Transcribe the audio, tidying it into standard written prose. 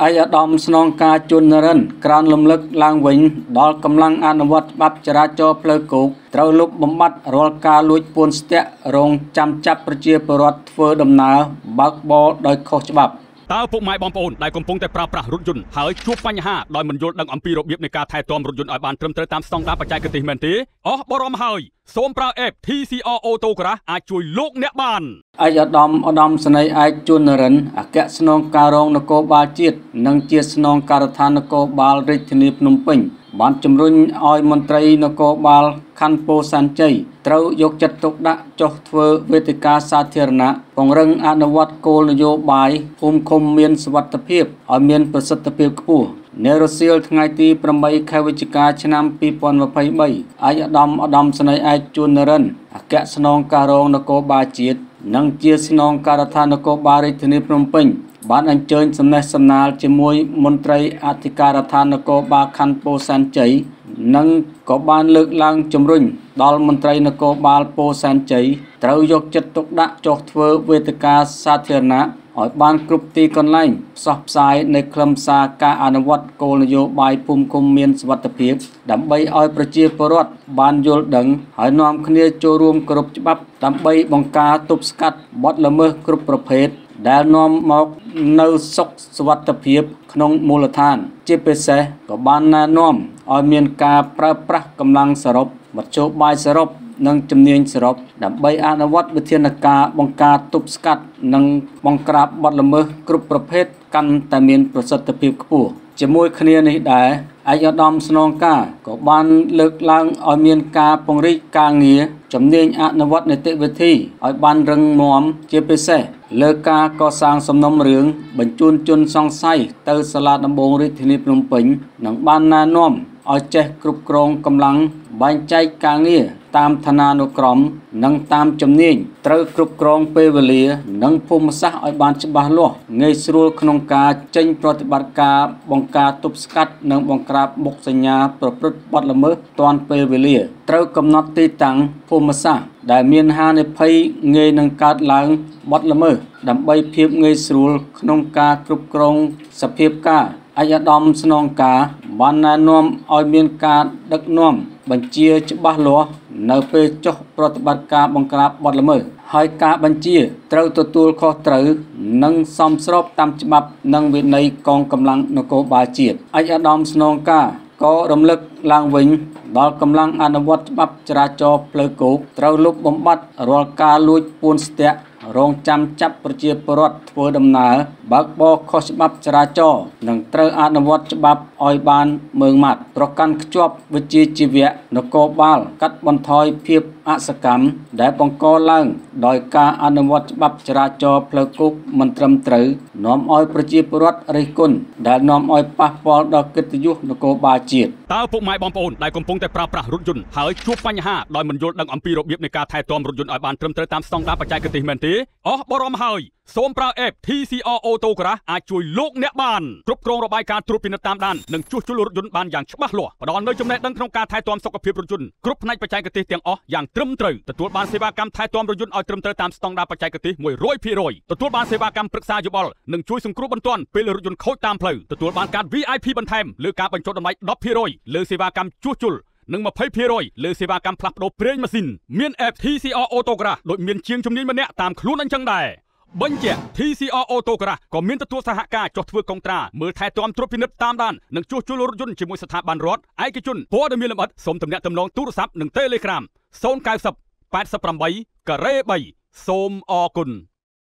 អាយដាមស្នងការជន់រិនក្រានលំលឹកឡើងវិញដល់កម្លាំងអនុវត្តច្បាប់ចរាចរណ៍ផ្លូវគោកត្រូវលុបបំបាត់រាល់ការលួចពួនស្ទាក់រងចាំចាប់ប្រជាពលរដ្ឋធ្វើដំណើរបើកបរដោយខុសច្បាប់តើពុកម៉ែបងប្អូនដែលកំពុងតែប្រើប្រាស់រថយន្តហើយជួបបញ្ហាដោយមិនយល់ដឹងអំពីរបៀបនៃការថែទាំរថយន្តឲ្យបានត្រឹមត្រូវតាមស្តង់ដារបច្ចេកទេសមែនទេអស់បរមហើយសូមប្រើ app TCR Auto Garage អាចជួយលោកអ្នកបានអាយដាមឧត្តមសេនីយ៍ឯកជួននរិនអគ្គស្នងការរងនគរបាលជាតិនិងជាស្នងការដ្ឋាននគរបាលរាជធានីភ្នំពេញបានជំរុញឲ្យមន្ត្រីនគរបាលខណ្ឌពោធិ៍សែនជ័យត្រូវយកចិត្តទុកដាក់ចុះធ្វើវេទិកាសាធារណៈពង្រឹងអនុវត្តគោលនយោបាយភូមិឃុំមានសុវត្ថិភាពឲ្យមានប្រសិទ្ធភាពខ្ពស់នៅរសៀលថ្ងៃទី8ខែវិច្ឆិកាឆ្នាំ2023អាយដាមឧត្តមសេនីយ៍ឯកជួននរិនអគ្គស្នងការរងនគរបាលជាតិនិងជាស្នងការដ្ឋាននគរបាលរាជធានីភ្នំពេញបានអញ្ជើញសំណេះសំណាលជាមួយមន្ត្រីអធិការដ្ឋាននគរបាលខណ្ឌពោធិ៍សែនជ័យនិងក៏បានលើកឡើងជំរុញដល់មន្ត្រីនគរបាលពោធិ៍សែនជ័យត្រូវយកចិត្តទុកដាក់ចុះធ្វើវេទិកាសាធារណៈឲ្យបានគ្រប់ទីកន្លែងផ្សព្វផ្សាយនៅខ្លឹមសារការអនុវត្តគោលនយោបាយភូមិឃុំមានសុវត្ថិភាពដើម្បីឲ្យប្រជាពលរដ្ឋបានយល់ដឹងហើយនាំគ្នាចូលរួមគោរពច្បាប់ដើម្បីបង្ការទប់ស្កាត់បទល្មើសគ្រប់ប្រភេទដែលនាំមកនៅសុខសុវត្ថិភាពក្នុងមូលដ្ឋានជាពិសេសក៏បានណែនាំឲ្យមានការប្រើប្រាស់កម្លាំងសរុបមធ្យោបាយសរុបនិងជំនាញសរុបដើម្បីអនុវត្តវិធានការបង្ការទប់ស្កាត់និងបង្ក្រាបបទល្មើសគ្រប់ប្រភេទកាន់តែមានប្រសិទ្ធភាពខ្ពស់ជាមួយគ្នានេះដែរឯកឧត្តមស្នងការក៏បានលើកឡើងឲ្យមានការពង្រីកការងារជំនាញអនុវត្តនីតិវិធីឲ្យបានរឹងមាំជាពិសេសលើការកសាងសំណុំរឿងបញ្ជូនជនសង្ស័យទៅសាលាដំបងរាជធានីភ្នំពេញនិងបានណែនាំឲ្យចេះគ្រប់គ្រងកម្លាំងបែងចែកការងារតាមឋានានុក្រមនិងតាមជំនាញត្រូវគ្រប់គ្រងពេលវេលានិងភូមិសាស្ត្រឲ្យបានច្បាស់លាស់ងាយស្រួលក្នុងការចេញប្រតិបត្តិការបង្ការទប់ស្កាត់និងបង្ក្រាបមុខសញ្ញាប្រព្រឹត្តបទល្មើសទាន់ពេលវេលាត្រូវកំណត់ទីតាំងភូមិសាស្ត្រដែលមានហានិភ័យងាយនឹងកើតឡើងបទល្មើសដើម្បីភាពងាយស្រួលក្នុងការគ្រប់គ្រងសភាពការអាយដាមស្នងការបានណែនាំឲ្យមានការដឹកនាំបញ្ជាច្បាស់លាស់នៅពេលចុះប្រតិបត្តិការបង្ក្រាបបទល្មើសហើយការបញ្ជាត្រូវទទួលខុសត្រូវនិងសមស្របតាមច្បាប់និងវិន័យកងកម្លាំងនគរបាលជាតិអាយដាមស្នងការក៏រំលឹកឡើងវិញដល់កម្លាំងអនុវត្តច្បាប់ចរាចរណ៍ផ្លូវគោកត្រូវលុបបំបាត់រាល់ការលួចពួនស្ទាក់រងចាំចាប់ប្រជាពលរដ្ឋធ្វើដំណើរបើកបរខុសច្បាប់ចរាចរណ៍និងត្រូវអនុវត្តច្បាប់ឲ្យបានម៉ឺងម៉ាត់ប្រកាន់ខ្ជាប់វិជ្ជាជីវៈនគរបាលកាត់បន្ថយភាពអសកម្មដែលបង្កឡើងដោយការអនុវត្តច្បាប់ចរាចរណ៍ផ្លូវគោកមិនត្រឹមត្រូវនាំឲ្យប្រជាពលរដ្ឋរិះគន់ដែលនាំឲ្យប៉ះពាល់ដល់កិត្តិយសនគរបាលជាតិតើពុកម៉ែបងប្អូនដែលកំពុងតែប្រើប្រាស់រថយន្តហើយជួបបញ្ហាដោយមិនយល់ដឹងអំពីរបៀបនៃការថែទាំរថយន្តឲ្យបានត្រឹមត្រូវតាមស្តង់ដារបច្ចេកទេសមែនទេអស់បរមហើយសូមប្រើ app TCR Auto Garage អាចជួយលោកអ្នកបានគ្រប់គ្រងរបាយការណ៍ត្រួតពិនិត្យតាមដាននិងជួសជុលរថយន្តបានយ៉ាងច្បាស់លាស់ផ្ដល់នូវចំណេះដឹងក្នុងការថែទាំសុខភាពរថយន្តគ្រប់ផ្នែកបច្ចេកទេសទាំងអស់យ៉ាងត្រឹមត្រូវទទួលបានសេវាកម្មថែទាំរថយន្តឲ្យត្រឹមត្រូវតាមស្តង់ដារបច្ចេកទេស 100% ទទួលបានសេវាកម្មប្រឹក្សាយោបល់និងជួយសង្គ្រោះបន្ទាន់ពេលរថយន្តខូចតាមផ្លូវទទួលបានការ VIP បន្ថែមលើការបញ្ចុះតម្លៃ 10% លើសេវាកម្មជួសជុលនិង 20% លើសេវាកម្មផ្លាស់ប្ដូរប្រេងម៉ាស៊ីនមាន app TCR Auto Garage ដូចមានជាងជំនាញម្នាក់តាមខ្លួនអញ្ចឹងដែរបញ្ជា TCR Auto Garage ក៏មានទទួលសហការចុះធ្វើកុងត្រាមើលថែទាំត្រួតពិនិត្យតាមដាននិងជួសជុលរថយន្តជាមួយស្ថាប័នរដ្ឋឯកជនព័ត៌មានលម្អិតសូមទំនាក់ទំនងទូរស័ព្ទនិង Telegram 090 88 3 សូមអរគុណ